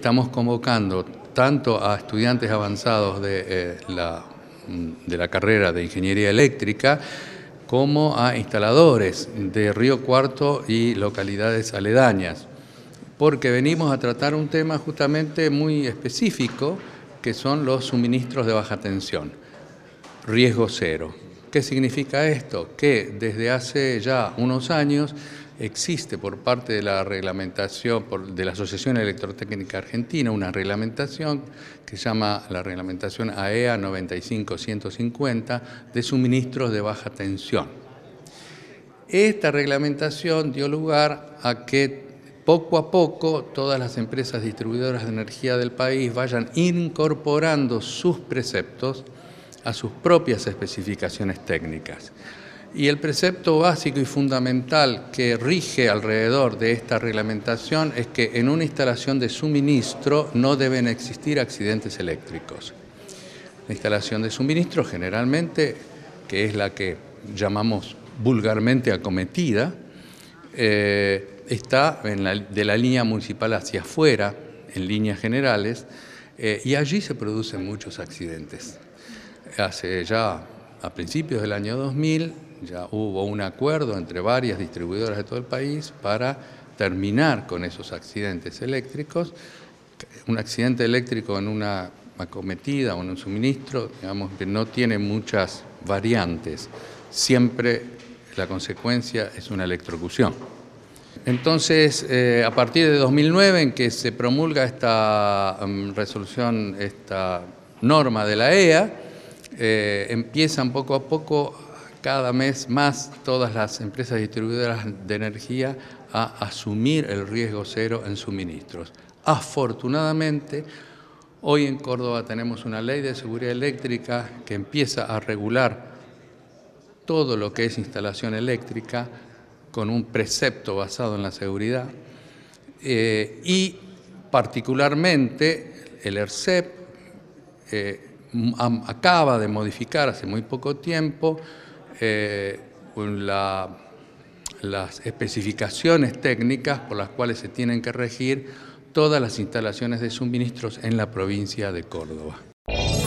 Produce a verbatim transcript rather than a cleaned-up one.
estamos convocando tanto a estudiantes avanzados de, eh, la, de la carrera de Ingeniería Eléctrica como a instaladores de Río Cuarto y localidades aledañas, porque venimos a tratar un tema justamente muy específico, que son los suministros de baja tensión, riesgo cero. ¿Qué significa esto? Que desde hace ya unos años existe por parte de la reglamentación, por, de la Asociación Electrotécnica Argentina, una reglamentación que se llama la reglamentación A E A noventa y cinco ciento cincuenta de suministros de baja tensión. Esta reglamentación dio lugar a que poco a poco todas las empresas distribuidoras de energía del país vayan incorporando sus preceptos a sus propias especificaciones técnicas. Y el precepto básico y fundamental que rige alrededor de esta reglamentación es que en una instalación de suministro no deben existir accidentes eléctricos. La instalación de suministro generalmente, que es la que llamamos vulgarmente acometida, eh, está en la, de la línea municipal hacia afuera, en líneas generales, eh, y allí se producen muchos accidentes. Hace ya a principios del año dos mil ya hubo un acuerdo entre varias distribuidoras de todo el país para terminar con esos accidentes eléctricos. Un accidente eléctrico en una acometida o en un suministro, digamos que no tiene muchas variantes. Siempre la consecuencia es una electrocución. Entonces, eh, a partir de dos mil nueve, en que se promulga esta um, resolución, esta norma de la E A, Eh, empiezan poco a poco, cada mes más, todas las empresas distribuidoras de energía a asumir el riesgo cero en suministros. Afortunadamente, hoy en Córdoba tenemos una ley de seguridad eléctrica que empieza a regular todo lo que es instalación eléctrica con un precepto basado en la seguridad eh, y particularmente el ERCEP eh, acaba de modificar hace muy poco tiempo eh, la, las especificaciones técnicas por las cuales se tienen que regir todas las instalaciones de suministros en la provincia de Córdoba.